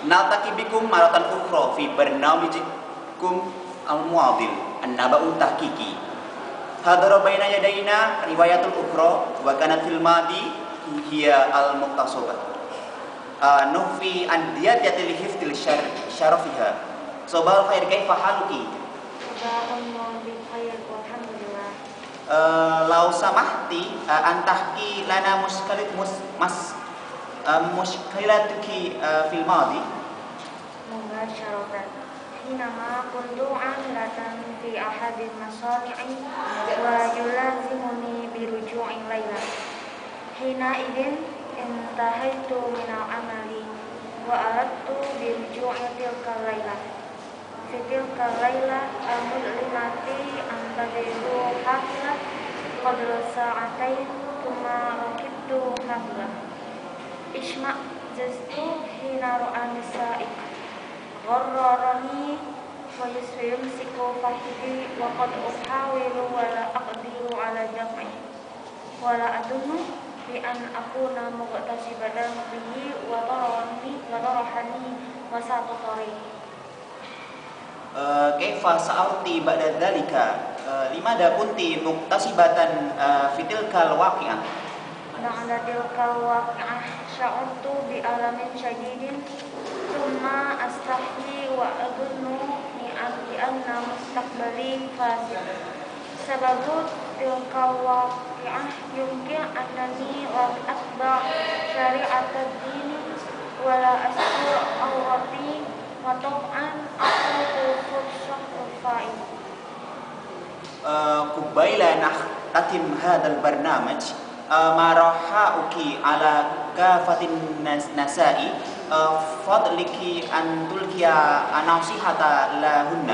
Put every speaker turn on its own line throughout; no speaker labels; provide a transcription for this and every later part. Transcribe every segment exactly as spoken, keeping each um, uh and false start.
naltaqi bikum maratan ukhra fi barnamijikum al-muadil an-naba'u tahqiqi. Hadara baina yadayna riwayatul ukhra wa kanat fil madi hiya al-muqtasabah. Uh, nufi an diyatiyatil hifdil syarafiha. Sobal khair kaifa haluki?
Jazakumullahu bi khair walhamdulillah.
Uh, lau samahti uh, antahki lana muskalit mus mas uh, muskilatuki uh, fil madi.
Moga syaratan. Hinama kuntu amilatan fi ahadil masani'i wa yulazimuni biruju'i layla. Hina idin intahaitu minal amali wa aradtu biruju'i tilka layla. Fi tilka layla al-mudlimati antadidu hafla qadra sa'atain thumma rakibtu hafla. Isma' jastu hina ru'an nisa'ik gharrarani wa yusfiyumsiku fahidi wa qad uhawilu wa la aqdiru ala jam'i wa la adunnu bi an akuna muqtasibatan bihi wa tarahani wa tarahani wa saqatari.
Kaifa sa'arti ba'da dzalika limada kunti muqtasibatan fitilkal waqi'ah.
Ba'da tilkal waqi'ah sya'urtu bi alamin syadidin thumma astahyi wa adunnu ni anna mustaqbali fasid. Sababu tilkal waqi'ah yumkin annani lam atba' syari'atad dini wa la astur awrati wa tab'an aqutu fursah fa'i.
Kubaila tatim hadal barnamaj marahauki ala kafatin nasai fadliki an tulkiya anasihata lahunna.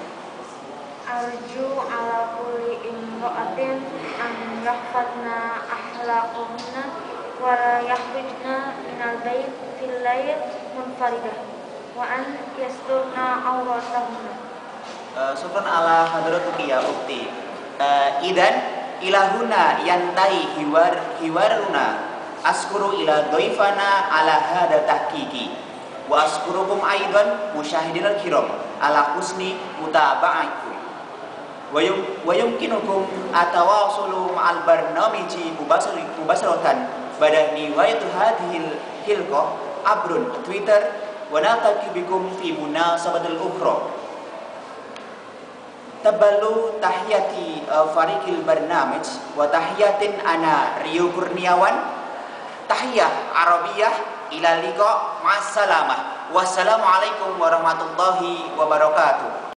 Arju ala kulli imra'atin an yahfadna ahlaqahunna wa la yahrijna minal bait fil layl munfaridah wa an yasturna awratahunna.
Syukran ala hadratuki ya ukti. Idan ilahuna yantai hiwar hiwaruna askuru ila doifana ala hada tahqiqi wa askurukum aidan musyahidil kiram ala husni mutaba'aikum wa yumkinukum atawasulu ma'al barnamiji mubasaratan pada niwayatu hadhil hilqah abrun Twitter wa naltaqi bikum fi munasabatil ukhra. Taballu tahiyati uh, farikil barnamij wa tahiyatin ana Rio Kurniawan tahiyah Arabiyah ila liqa ma'assalamah. Wassalamualaikum warahmatullahi wabarakatuh.